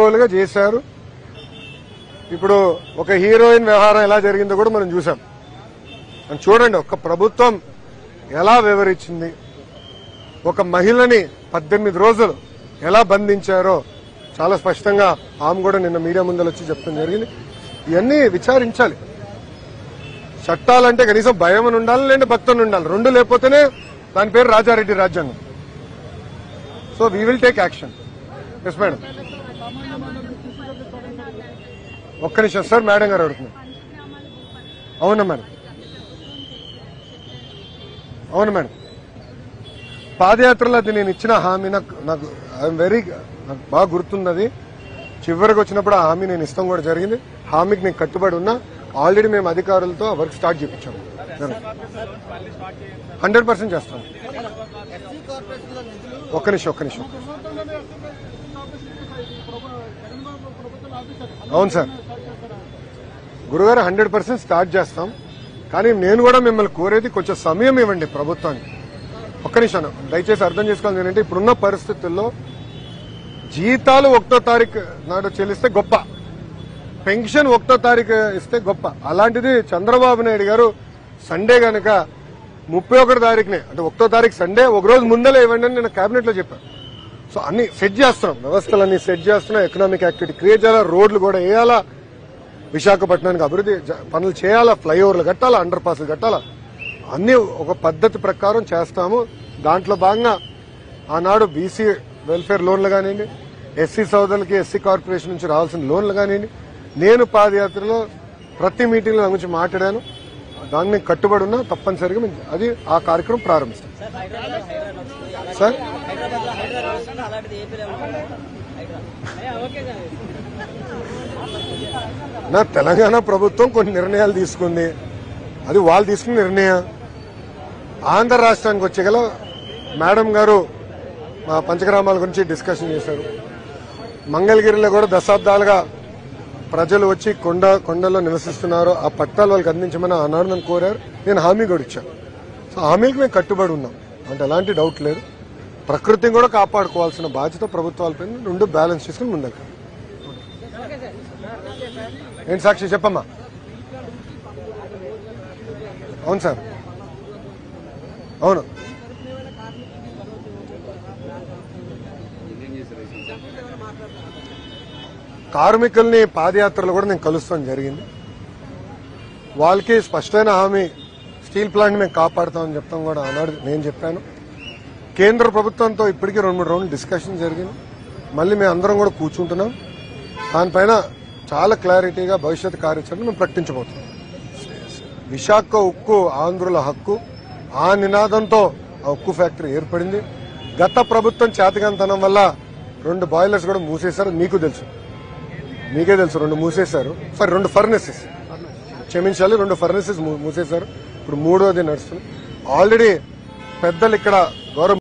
అడ్డగోలుగా చేశారు. ఇప్పుడు ఒక హీరోయిన్ వ్యవహారం ఎలా జరిగిందో కూడా మనం చూసాం. చూడండి ఒక ప్రభుత్వం ఎలా వివరించింది, ఒక మహిళని 18 రోజులు ఎలా బంధించారో చాలా స్పష్టంగా ఆమె కూడా నిన్న మీడియా ముందర వచ్చి చెప్తాం జరిగింది. ఇవన్నీ విచారించాలి. చట్టాలంటే కనీసం భయం అని ఉండాలి, లేదంటే భక్తుని ఉండాలి. రెండు లేకపోతేనే దాని పేరు రాజారెడ్డి రాజ్యాంగం. So we will take action. Yes madam. ఒక్క నిమిషం సార్, మేడం గారు అడుగుతున్నారు. అవునా మేడం, అవును మేడం. పాదయాత్రలో అది నేను ఇచ్చిన హామీ నాకు బాగా గుర్తున్నది. చివరికి వచ్చినప్పుడు ఆ హామీ నేను ఇస్తాం కూడా జరిగింది. హామీకి నేను కట్టుబడి ఉన్నా. ఆల్రెడీ మేము అధికారులతో వర్క్ స్టార్ట్ చేయించాము. 100% చేస్తాం. ఒక్క నిమిషం. అవును సార్ గురుగారు, 100% స్టార్ట్ చేస్తాం. కానీ నేను కూడా మిమ్మల్ని కోరేది కొంచెం సమయం ఇవ్వండి ప్రభుత్వానికి. ఒక్క నిమిషం దయచేసి అర్థం చేసుకోవాలి. ఏంటంటే ఇప్పుడున్న పరిస్థితుల్లో జీతాలు 1వ తారీఖు నాడు చెల్లిస్తే గొప్ప, పెన్షన్ 1వ తారీఖు ఇస్తే గొప్ప. అలాంటిది చంద్రబాబు నాయుడు గారు సండే గనక 31 తారీఖునే, అంటే 1వ తారీఖు సండే ఒక రోజు ముందలే ఇవ్వండి అని నేను కేబినెట్ లో చెప్పాను. సో అన్ని సెట్ చేస్తున్నాం, వ్యవస్థలన్నీ సెట్ చేస్తున్నాం. ఎకనామిక్ యాక్టివిటీ క్రియేట్ చేయాలా, రోడ్లు కూడా వేయాలా, విశాఖపట్నానికి అభివృద్ధి పనులు చేయాలా, ఫ్లైఓవర్లు కట్టాలా, అండర్ పాస్లు కట్టాలా, అన్ని ఒక పద్ధతి ప్రకారం చేస్తాము. దాంట్లో భాగంగా ఆనాడు బీసీ వెల్ఫేర్ లోన్లు కానివ్వండి, ఎస్సీ సోదరులకి ఎస్సీ కార్పొరేషన్ నుంచి రావాల్సిన లోన్లు కానివ్వండి, నేను పాదయాత్రలో ప్రతి మీటింగ్ లో దాని గురించి మాట్లాడాను. దాన్ని కట్టుబడి ఉన్నా. తప్పనిసరిగా అది ఆ కార్యక్రమం ప్రారంభిస్తాం. సార్ నా తెలంగాణ ప్రభుత్వం కొన్ని నిర్ణయాలు తీసుకుంది, అది వాళ్ళు తీసుకున్న నిర్ణయం. ఆంధ్ర రాష్ట్రానికి వచ్చేగల మేడం గారు మా పంచగ్రామాల గురించి డిస్కషన్ చేశారు. మంగళగిరిలో కూడా దశాబ్దాలుగా ప్రజలు వచ్చి కొండల్లో నివసిస్తున్నారు, ఆ పట్టాలు వాళ్ళకి అందించమని ఆనాడు నన్ను కోరారు. నేను హామీ కూడా ఇచ్చాను. సో హామీకి మేము కట్టుబడి ఉన్నాం, అంటే ఎలాంటి డౌట్ లేదు. ప్రకృతిని కూడా కాపాడుకోవాల్సిన బాధ్యత ప్రభుత్వాలపై రెండు బ్యాలెన్స్ చేసుకుని ముందుకు. ఏంటి సాక్షి చెప్పమ్మా. అవును సార్, అవును. కార్మికుల్ని పాదయాత్రలో కూడా నేను కలుస్తాం జరిగింది. వాళ్ళకి స్పష్టమైన హామీ, స్టీల్ ప్లాంట్ మేము కాపాడుతామని చెప్తాం కూడా ఆనాడు నేను చెప్పాను. కేంద్ర ప్రభుత్వంతో ఇప్పటికీ 2-3 రౌండ్లు డిస్కషన్ జరిగింది. మళ్ళీ మేము అందరం కూడా కూర్చుంటున్నాం. దానిపైన చాలా క్లారిటీగా భవిష్యత్ కార్యాచరణ మేము ప్రకటించబోతున్నాం. విశాఖ ఉక్కు ఆంధ్రుల హక్కు, ఆ నినాదంతో ఆ ఉక్కు ఫ్యాక్టరీ ఏర్పడింది. గత ప్రభుత్వం చేతగానితనం వల్ల 2 బాయిలర్స్ కూడా మూసేశారు. మీకే తెలుసు 2 మూసేశారు. 2 ఫర్నెసెస్, క్షమించాలి, 2 ఫర్నెసెస్ మూసేశారు. ఇప్పుడు 3వది నడుస్తుంది. ఆల్రెడీ పెద్దలు ఇక్కడ గౌరవ